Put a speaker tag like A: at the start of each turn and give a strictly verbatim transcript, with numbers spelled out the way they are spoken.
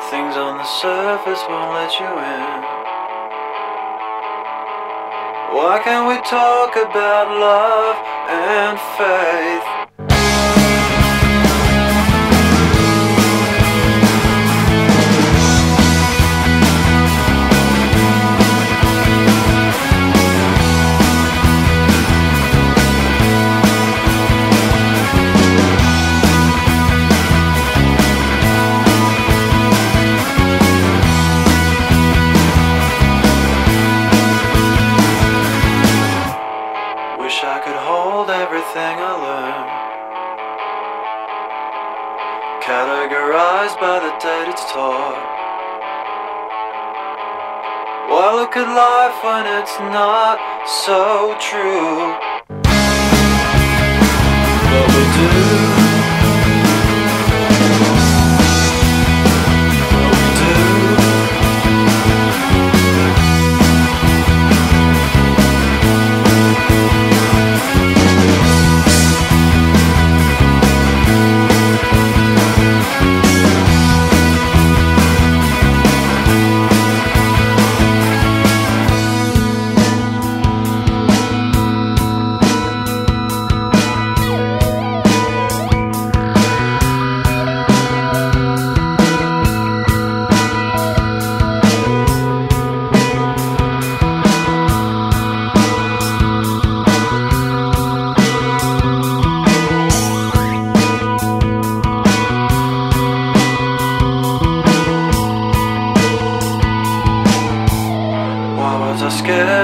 A: things on the surface won't let you in. Why can't we talk about love and faith? Wish I could hold everything I learned, categorized by the date it's taught. Why look at life when it's not so true? What we do, I was scared